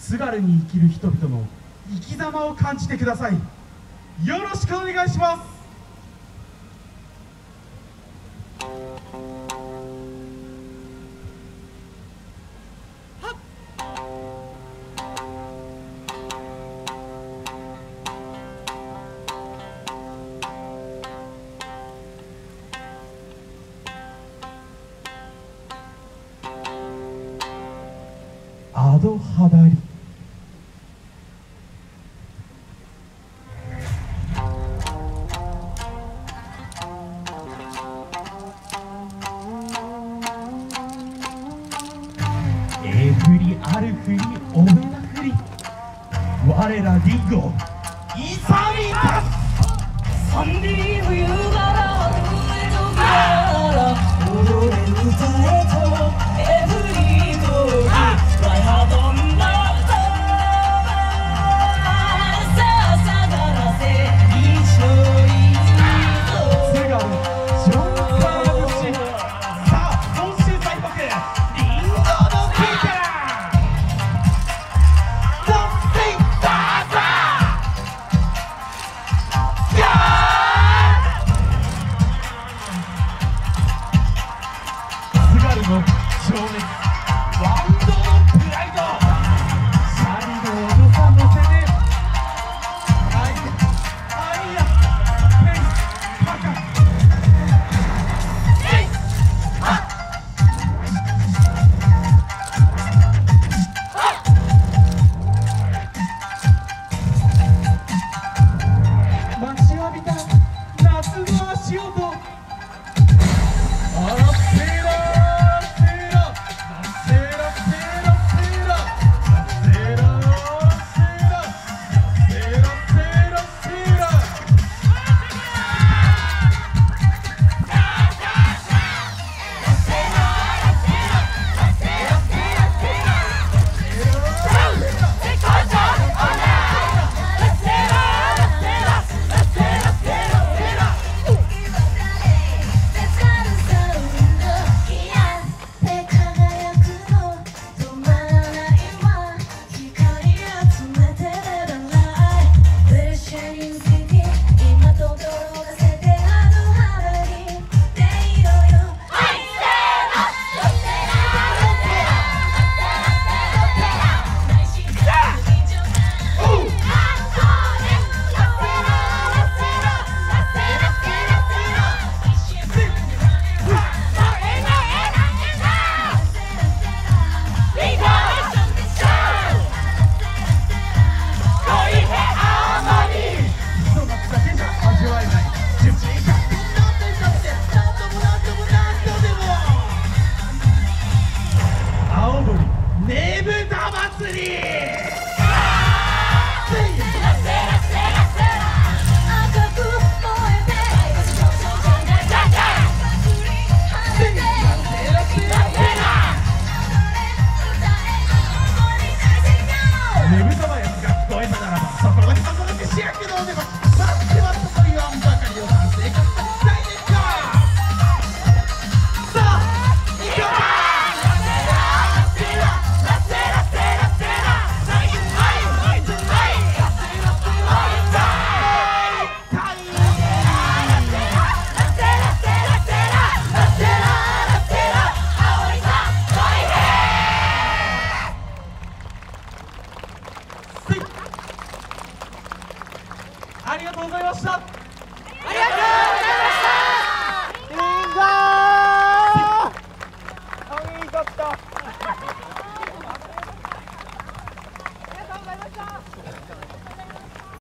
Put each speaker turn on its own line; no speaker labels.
津軽に生きる人々の生き様を感じてください。よろしくお願いします。アドハダリ。A振りある振りオメダ振り、我らリンゴイサミタス。
サンディ冬から上のから踊れ歌えとエブリドリライハドンラーさあ下がらせ一緒に
津軽ジョンカー節。さあ今週最北リンゴの国からドッセイダーザーヤー。津軽の情熱、バンドのプライド、シャリのおじさんのせて、あいやヘイパカヘイハッ。待ちわびた夏の足音、ねぶた祭り。ねぶたのやつが聞こえたならば、そこまでそこまで主役のおねば待ってますと言わんばかりを賛成化したいですか。さあ行こうか。ありがとうございました。ありがとう。